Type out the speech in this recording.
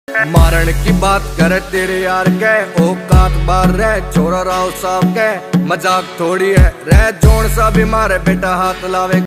मारण की बात करे तेरे यार के औकात बार रह छोरा राव साहब के मजाक थोड़ी है रह जोन सा भी मारे बेटा हाथ लावे।